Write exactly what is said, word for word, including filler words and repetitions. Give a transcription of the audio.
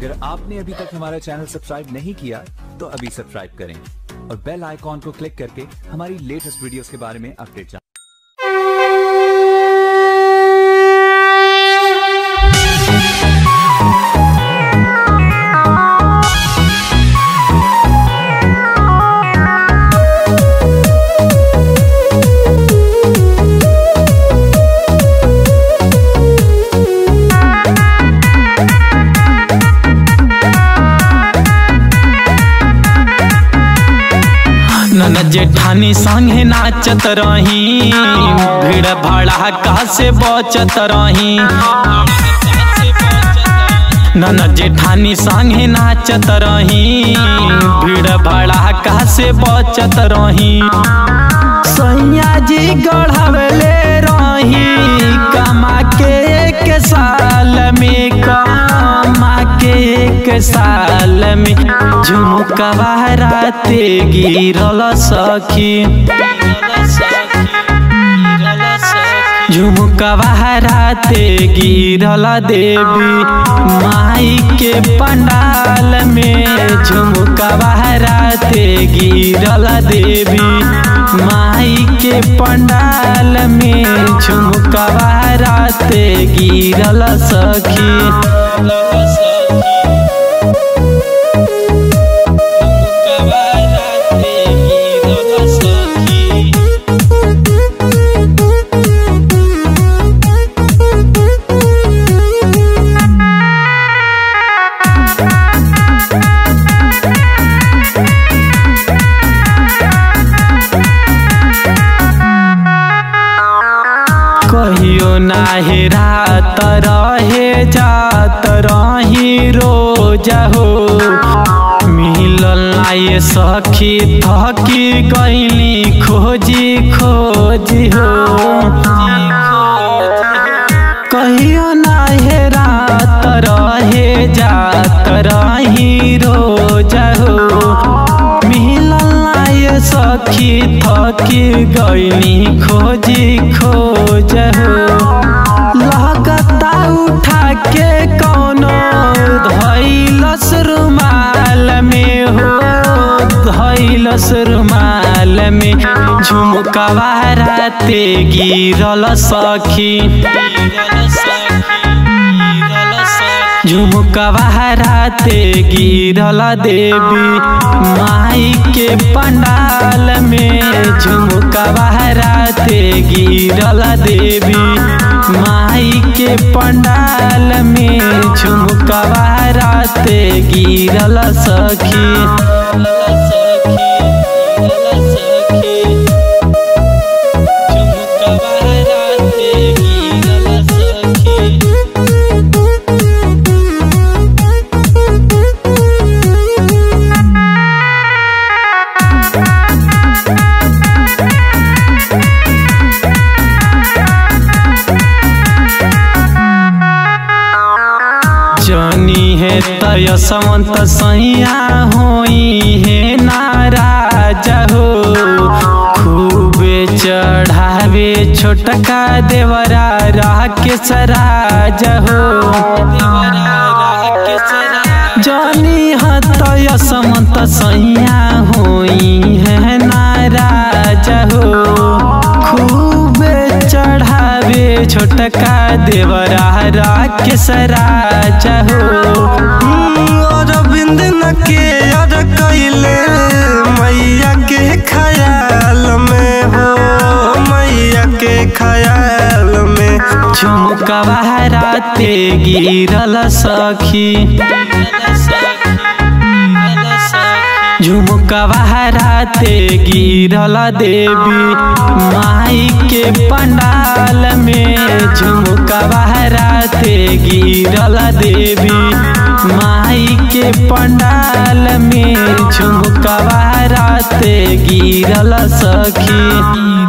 अगर आपने अभी तक हमारा चैनल सब्सक्राइब नहीं किया तो अभी सब्सक्राइब करें और बेल आइकॉन को क्लिक करके हमारी लेटेस्ट वीडियोस के बारे में अपडेट जानें। नन जेठानी संगे नाचत रही, भीड़ भड़ाका से बचत रही। नन जेठानी संगे नाचत रही, भीड़ भड़ाका से बचत रही। सैया जी गढ़वले रही, कमा के एक साल में कमा के एक साल में झुमकवा राते गिरल सखी। झुमकवा राते गिरल देवी माई के पंडाल में। झुमकवा राते गिरल देवी माई के पंडाल में। झुमकवा राते गिरल सखी। कहियो नाहे रात रहे जात रही रोज हो। मिलल नाये सखी थकी गईली खोजी खोजी हो। कहियो नाहे रात रहे जात रही रोज हो। मिलल नाये सखी थकी गईली खोजी खोज हो। लगता उठा के कौनो धइलस रुमाल में हो। धइलस रुमाल में झुमकवा राते गिरल सखी। झुमकवा राते गिरल देवी माई के पंडाल में। झुमकवा राते गिरल देवी माई के पंडाल में। झुमकवा राते गिरल सखी। जनी है तय समंत सैया होई है नाराज हो। खूबे चढ़ावे छोटका देवरा राकेश राज हो। जनी है तय समंत सैया होई है नाराज हो। खूबे चढ़ावे छोटका देवरा राकेश राज हो। अरविंद न के अर कैले मैया के ख्याल में हो। मैया के ख्याल में झुमकवा राते गिरल सखी। झुमकवा राते गिरल देवी माई के पंडाल में। झुमकवा राते गिरल देवी माई के पंडाल में। झुमकवा राते गिरल सखी।